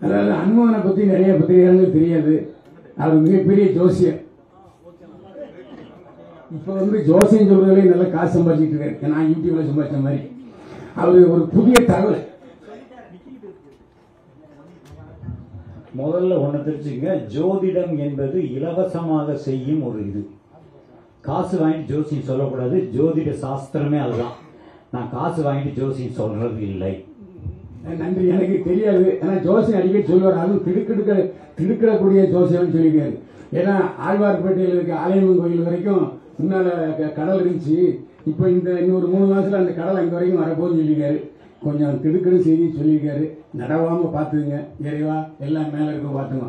அதாவது அனுமனை பற்றி நிறைய பத்திரிகைகளுக்கு தெரியாது. அவர் மிகப்பெரிய ஜோசியர். இப்போ ஜோசியம் சொல்றதுலேயே நல்லா காசு சம்பாதிச்சுட்டு இருக்காரு. நான் யூடியூப்ல சம்பாதிச்ச மாதிரி அவர் ஒரு புதிய தகவல். முதல்ல ஒன்று தெரிஞ்சுங்க, ஜோதிடம் என்பது இலவசமாக செய்யும் ஒரு இது. காசு வாங்கிட்டு ஜோசியம் சொல்லக்கூடாது. ஜோதிட சாஸ்திரமே அதுதான். நான் காசு வாங்கிட்டு ஜோசியம் சொல்றது இல்லை. நன்றி. எனக்கு தெரியாது. ஏன்னா ஜோசியம் அடிக்கடி சொல்லுவார். அதுவும் திடுக்கிடக்கூடிய ஜோசியம் சொல்லியிருக்காரு. ஏன்னா ஆழ்வார்பேட்டையில் இருக்க ஆலயம்மன் கோயில் வரைக்கும் முன்னால கடல் இருந்துச்சு. இப்போ இன்னொரு 3 மாசத்துல அந்த கடல் அங்கே வரைக்கும் வரப்போன்னு சொல்லியிருக்காரு. கொஞ்சம் திடுக்கிடு செய்தி சொல்லியிருக்காரு. நடவாம பாத்துங்க. இறைவா எல்லாம் மேல இருக்க பாத்துங்க.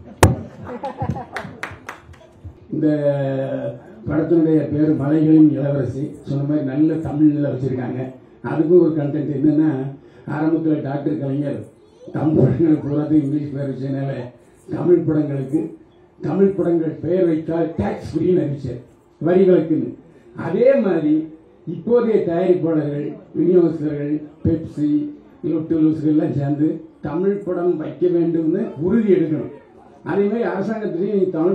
இந்த படத்தினுடைய பேரு மலைகளின் இளவரசி. சொன்ன மாதிரி நல்ல தமிழ்ல வச்சிருக்காங்க. அதுக்கும் ஒரு கண்டென்ட் என்னன்னா, ஆரம்பத்தில் டாக்டர் கலைஞர் தமிழ் படங்கள் பூராத்தையும் இங்கிலீஷ் பேர் வச்சதுனால தமிழ் படங்கள் பெயர் வைத்தால் டாக்ஸ் ஃப்ரீன்னு அறிவிச்சார், வரி விலக்குன்னு. அதே மாதிரி இப்போதைய தயாரிப்பாளர்கள், விநியோகஸ்தர்கள், பெப்சி, லொட்டு லூசுகள் எல்லாம் சேர்ந்து தமிழ் படம் வைக்க வேண்டும்னு உறுதி எடுக்கணும். அதே மாதிரி அரசாங்கத்திலையும் தமிழ்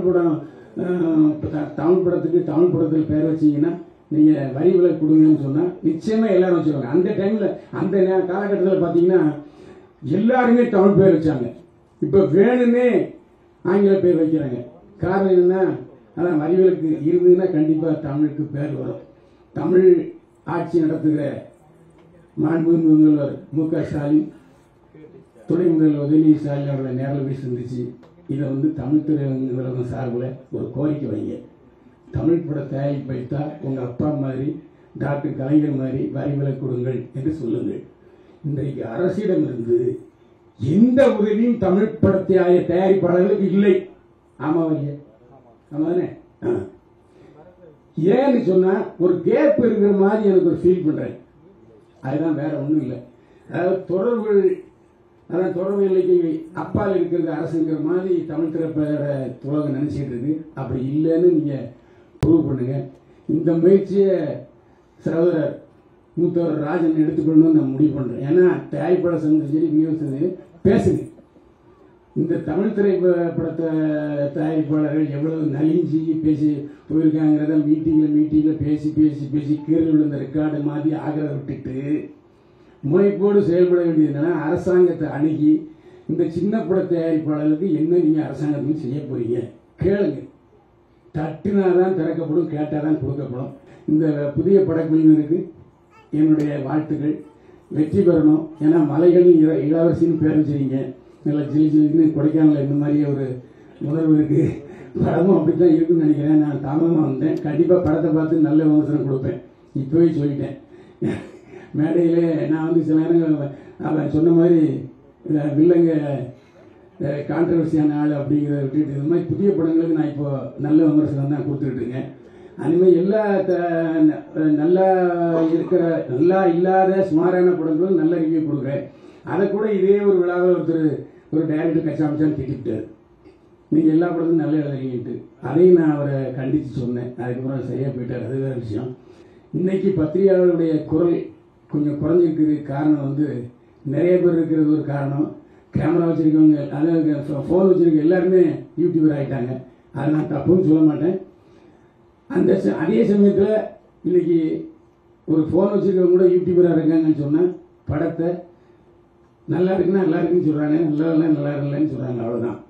படத்தில் பெயர் வச்சீங்கன்னா நீங்க வரி விலக்கு கொடுங்கன்னு சொன்னா நிச்சயமா எல்லாரும் வச்சிருவாங்க. அந்த டைம்ல அந்த காலகட்டத்தில் பாத்தீங்கன்னா எல்லாருமே தமிழ் பேர் வச்சாங்க. இப்ப வேணும்னே ஆங்கில பேர் வைக்கிறாங்க. காரணம் என்னன்னா, அதான் வரி விலக்கு இருந்ததுன்னா கண்டிப்பா தமிழுக்கு பேர் வரும். தமிழ் ஆட்சி நடத்துகிற மாண்புமிகு முதல்வர் மு.க. ஸ்டாலின், துணை முதல்வர் உதயநிதி ஸ்டாலின் அவர்களை நேரில் போய் சந்திச்சு இதை தமிழ் திரையுலகம் சார்பில் ஒரு கோரிக்கை வைங்க. தமிழ் பட தயாரிப்பு வைத்தா உங்க அப்பா மாதிரி டாக்டர் கலைஞர் மாதிரி வரி விலக்கு கொடுங்கள் என்று சொல்லுங்கள். இன்றைக்கு அரசிடமிருந்து எந்த உதவியும் தமிழ் படத்தை தயாரிப்பாளர்களுக்கு இல்லை. ஆமாவா இல்லையா? ஆமாதானே? ஏன்னு சொன்னா ஒரு கேப் இருக்கிற மாதிரி எனக்கு ஒரு ஃபீல் பண்றேன். அதுதான், வேற ஒன்றும் இல்லை. அதாவது தொடர்பு இல்லைக்கு அப்பால் இருக்கிறது அரசுங்கிற மாதிரி தமிழ் திரைப்பட உலகம் நினைச்சிட்டு இருக்கு. அப்படி இல்லைன்னு நீங்க ப்ரூவ் பண்ணுங்க. இந்த முயற்சியை சகோதரர் மூத்தவர் ராஜன் எடுத்துக்கொள்ளணும்னு நான் முடிவு பண்றேன். ஏன்னா தயாரிப்பாளர் சங்கம் சரி, விநியோக பேசுங்க. இந்த தமிழ் திரைப்படத்தை தயாரிப்பாளர்கள் எவ்வளவு நலிஞ்சி பேசி போயிருக்காங்கிறத மீட்டிங்ல பேசி கீழே விழுந்த ரெக்கார்டு மாதிரி ஆகிறத விட்டுட்டு முனைப்போடு செயல்பட வேண்டியதுன்னா அரசாங்கத்தை அணுகி இந்த சின்ன பட தயாரிப்பாளர்களுக்கு என்ன நீங்க அரசாங்கத்துக்கு செய்ய போறீங்க கேளுங்க. தட்டுனாதான் திறக்கப்படும், கேட்டாதான் கொடுக்கப்படும். இந்த புதிய படக்குழுவினருக்கு என்னுடைய வாழ்த்துக்கள். வெற்றி பெறணும். ஏன்னா மலைகளின் இளவரசின்னு பேர் வச்சிருக்கீங்க. நல்லா ஜிலிஜிலின்னு கொடைக்கானல இந்த மாதிரி ஒரு உணர்வு இருக்கு. படமும் அப்படித்தான் இருக்குன்னு நினைக்கிறேன். நான் தாமதமாக வந்தேன். கண்டிப்பாக படத்தை பார்த்து நல்ல விமர்சனம் கொடுப்பேன். இப்போவே சொல்லிட்டேன். மேடையிலே நான் சில நேரங்கள் அவன் சொன்ன மாதிரி வில்லங்க கான்ட்ரவர்சியான ஆள் அப்படிங்கிறத விட்டுட்டு இந்த மாதிரி புதிய படங்களுக்கு நான் இப்போ நல்ல விமர்சனம் தான் கொடுத்துக்கிட்டு இருக்கேன். அதுமாதிரி எல்லா நல்லா இல்லாத சுமாரான படங்களும் நல்ல ரிவ்யூ கொடுக்குறேன். அதை கூட இதே ஒரு விழாவில் ஒரு டைரக்டர் கச்சாமச்சான்னு திட்டிவிட்டார். நீங்கள் எல்லா படத்தும் நல்லா எழுதுறீங்கன்ட்டு. அதையும் நான் அவரை கண்டித்து சொன்னேன். அதுக்கப்புறம் சரியாக போயிட்டார். அது வேறு விஷயம். இன்னைக்கு பத்திரிகையாளர்களுடைய குரல் கொஞ்சம் குறைஞ்சிருக்குது. காரணம் நிறைய பேர் இருக்கிறது ஒரு காரணம். கேமரா வச்சிருக்கவங்க, அதாவது ஃபோன் வச்சிருக்க எல்லாருமே யூடியூபர் ஆகிட்டாங்க. அதை நான் தப்புன்னு சொல்ல மாட்டேன். அதே சமயத்தில் இன்னைக்கு ஒரு ஃபோன் வச்சிருக்கவங்க கூட யூடியூபராக இருக்காங்கன்னு சொன்னால் படத்தை நல்லா இருக்குன்னா நல்லா இருக்குன்னு சொல்கிறாங்க, நல்லா இல்லைன்னு சொல்கிறாங்க. அவ்வளோதான்.